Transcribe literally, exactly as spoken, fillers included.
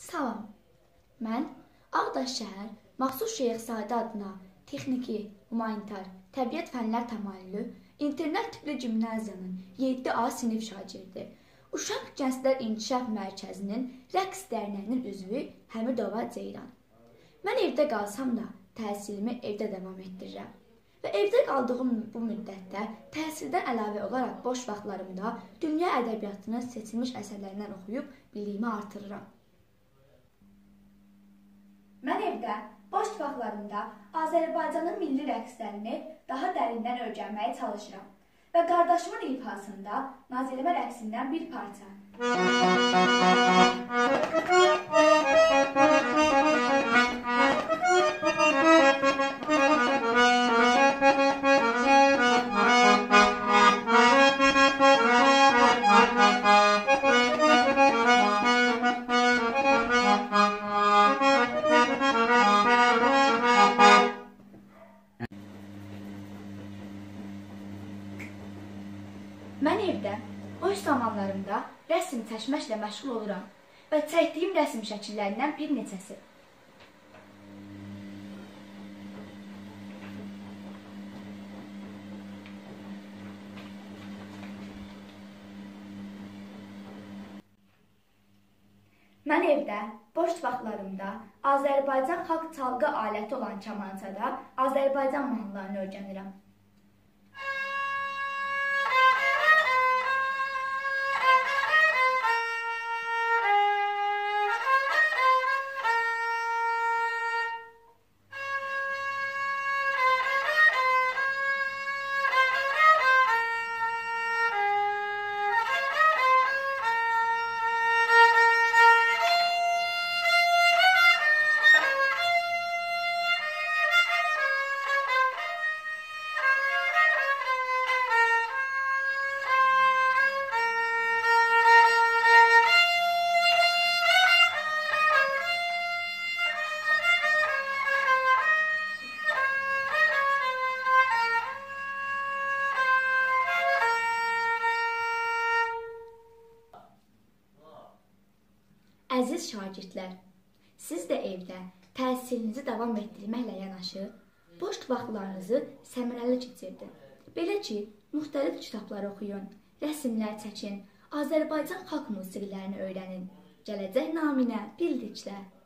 Salam, mən Ağdaş şəhər Məxsus Şeyxzadə adına texniki, humanitar, təbiət fənlər təmayüllü internet tipli gimnaziyanın yeddi A sinif şagirdi, Uşaq Gənclər İnkişaf Mərkəzinin rəqs dərnəyinin üzvü Həmidova Ceyran. Mən evdə qalsam da təhsilimi evdə davam etdirirəm və evdə qaldığım bu müddətdə təhsildən əlavə olaraq boş vaxtlarımda dünya ədəbiyyatının seçilmiş əsərlərindən oxuyub biliyimi artırıram. Mən evdə boş vaxtlarımda Azərbaycanın milli rəqslərini daha dərindən öyrənməyə çalışıram və qardaşımın ifasında Nazirimə rəqsindən bir parça. Mən evdə boş zamanlarımda rəsm çəkməklə məşğul oluram və çəkdiyim rəsm şəkillərindən bir neçəsi. Mən evdə boş vaxtlarımda Azərbaycan xalq çalgı aləti olan kamançada Azərbaycan mahnılarını öyrənirəm. Əziz şagirdlər, siz də evdə təhsilinizi davam etdirməklə yanaşı, boş vaxtlarınızı səmərəli keçirdin. Belə ki, müxtəlif kitablar oxuyun, rəsmlər çəkin, Azərbaycan xalq musiqilərini öyrənin. Gələcək naminə bildiklə.